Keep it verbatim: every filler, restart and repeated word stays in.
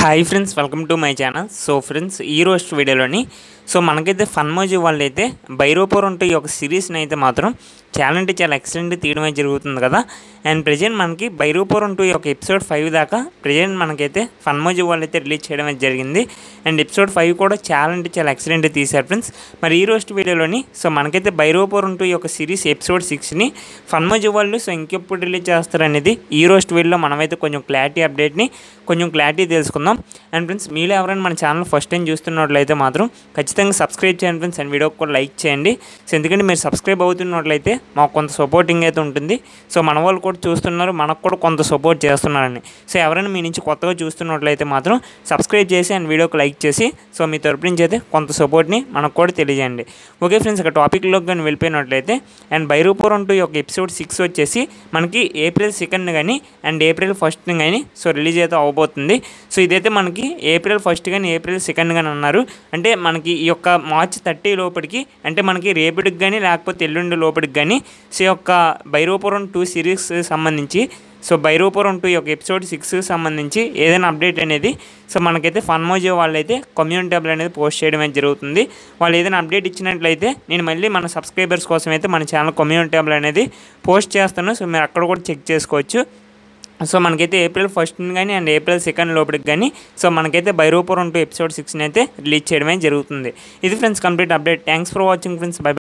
Hi friends, welcome to my channel. So friends, ఈ రోజు వీడియోలోని సో మనకైతే ఫన్మోజీ వాళ్ళు అయితే బైరోపోర్ ఈ ఒక సిరీస్ని అయితే మాత్రం చాలా అంటే చాలా ఎక్సలెంట్ తీయడమే జరుగుతుంది కదా. అండ్ ప్రజెంట్ మనకి బైరోపోర్ ఈ ఒక ఎపిసోడ్ ఫైవ్ దాకా ప్రజెంట్ మనకైతే ఫన్మోజీ వాళ్ళు అయితే రిలీజ్ చేయడం అయితే జరిగింది. అండ్ ఎపిసోడ్ ఫైవ్ కూడా చాలా అంటే చాలా ఎక్సలెంట్ తీశారు ఫ్రెండ్స్. మరి ఈ రోజు వీడియోలోని సో మనకైతే బైరోపోర్ ఈ ఒక సిరీస్ ఎపిసోడ్ సిక్స్ని ఫన్మోజీ వాళ్ళు సో ఇంకెప్పుడు రిలీజ్ చేస్తారు అనేది ఈ రోజు వీడియోలో మనమైతే కొంచెం క్లారిటీ అప్డేట్ని కొంచెం క్లారిటీ తెలుసుకుందాం. అండ్ ఫ్రెండ్స్, మీరు ఎవరైనా మన ఛానల్ ఫస్ట్ టైం చూస్తున్నట్లయితే మాత్రం ఖచ్చితంగా సబ్స్క్రైబ్ చేయండి ఫ్రెండ్స్. అండ్ వీడియోకి కూడా లైక్ చేయండి. సో ఎందుకంటే మీరు సబ్స్క్రైబ్ అవుతున్నట్లయితే మాకు కొంత సపోర్టింగ్ అయితే ఉంటుంది. సో మన వాళ్ళు కూడా చూస్తున్నారు, మనకు కూడా కొంత సపోర్ట్ చేస్తున్నారండి. సో ఎవరైనా మీ నుంచి కొత్తగా చూస్తున్నట్లయితే మాత్రం సబ్స్క్రైబ్ చేసి అండ్ వీడియోకి లైక్ చేసి సో మీ తరపు నుంచి అయితే కొంత సపోర్ట్ని మనకు కూడా తెలియజేయండి. ఓకే ఫ్రెండ్స్, ఇక టాపిక్లోకి కానీ వెళ్ళిపోయినట్లయితే అండ్ బైరోపోర్ ఈ ఒక ఎపిసోడ్ సిక్స్ వచ్చేసి మనకి ఏప్రిల్ సెకండ్ కానీ అండ్ ఏప్రిల్ ఫస్ట్ కానీ సో రిలీజ్ అయితే అవబోతుంది. సో ఇదైతే మనకి ఏప్రిల్ ఫస్ట్ కానీ ఏప్రిల్ సెకండ్ కానీ అన్నారు. అంటే మనకి ఈ యొక్క మార్చ్ థర్టీ లోపలికి అంటే మనకి రేపటికి కానీ లేకపోతే ఎల్లుండి లోపలికి కానీ సో ఈ యొక్క బైరోపోర్ టూ సిరీస్ సంబంధించి సో బైరోపోర్ టూ ఈ యొక్క ఎపిసోడ్ సిక్స్ సంబంధించి ఏదైనా అప్డేట్ అనేది సో మనకైతే ఫన్మోజీ వాళ్ళు అయితే కమ్యూనిటీ ట్యాబ్లో అనేది పోస్ట్ చేయడం అయితే జరుగుతుంది. వాళ్ళు ఏదైనా అప్డేట్ ఇచ్చినట్లయితే నేను మళ్ళీ మన సబ్స్క్రైబర్స్ కోసం అయితే మన ఛానల్ కమ్యూనిటీ ట్యాబ్లో అనేది పోస్ట్ చేస్తాను. సో మీరు అక్కడ కూడా చెక్ చేసుకోవచ్చు. సో మనకైతే ఏప్రిల్ ఫస్ట్ కానీ అండ్ ఏప్రిల్ సెకండ్ లోపలికి కానీ సో మనకైతే బైరోపోర్ టూ ఎపిసోడ్ సిక్స్ని అయితే రిలీజ్ చేయడమే జరుగుతుంది. ఇది friends complete update. Thanks for watching friends. By.